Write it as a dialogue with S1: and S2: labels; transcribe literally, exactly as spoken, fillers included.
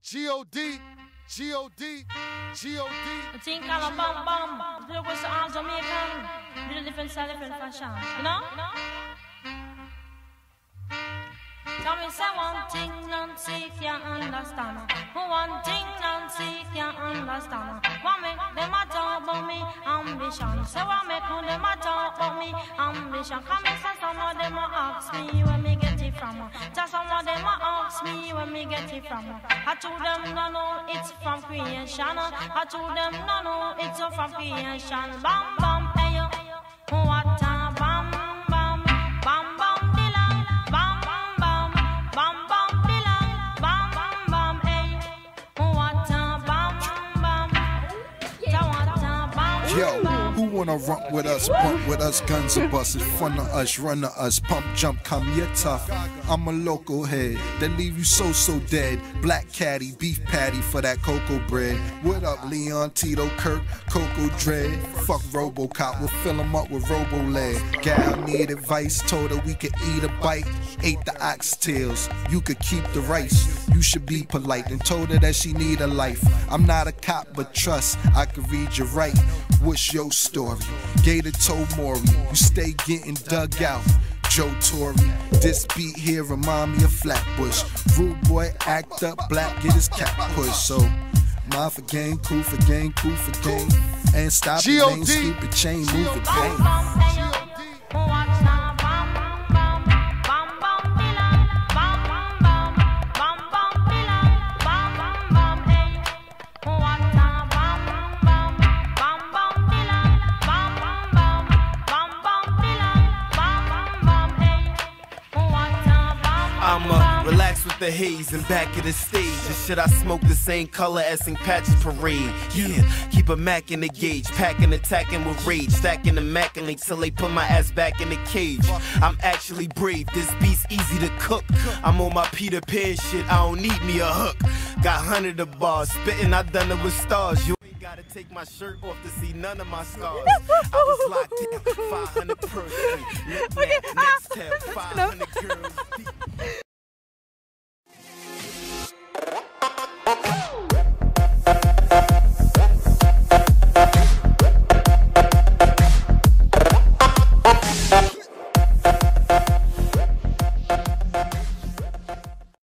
S1: G O D, G O D, G O D.
S2: I think I'm a bum bum. Look what's the arms Jamaican. Little different style, different fashion. You know? You know? Tell me say one thing Nancy can't understand. One thing Nancy can't understand. What make them a talk about me ambition? Say what make them a talk about me ambition? Come and say some of them a ask me where me get it from. Just some of them a ask me where me get it from. I told them no no it's from creation. I told them no no it's from creation. Bam bam hey yo, what a bam bam bam bam.
S3: Yo, who wanna run with us, bump with us, guns and buses, fun to us, run to us, pump, jump, come, you're tough. I'm a local head, that leave you so, so dead. Black caddy, beef patty for that cocoa bread. What up, Leon, Tito, Kirk, Coco Dread? Fuck Robocop, we'll fill him up with Robo-Lead. Gal need advice, told her we could eat a bite. Ate the oxtails, you could keep the rice. You should be polite, and told her that she need a life. I'm not a cop, but trust, I could read you right. What's your story? Gator told Maury, you stay getting dug out. Joe Torre, this beat here remind me of Flatbush. Rude boy, act up, black, get his cap pushed. So, mind for gang, cool for gang, cool for gang. And stop the main stupid chain, move it bang.
S4: I'ma relax with the haze and back of the stage. And shit, I smoke the same color as Saint Patrick's Parade. Yeah, keep a Mac in the gauge, packing, attacking with rage, stacking the Mac and till they put my ass back in the cage. I'm actually brave, this beat's easy to cook. I'm on my Peter Pan shit, I don't need me a hook. Got hundred of bars, spitting, I done it with stars. You ain't gotta take my shirt off to see none of my scars. I was locked in, five hundred per street. Look now, next tell, five hundred girls deep.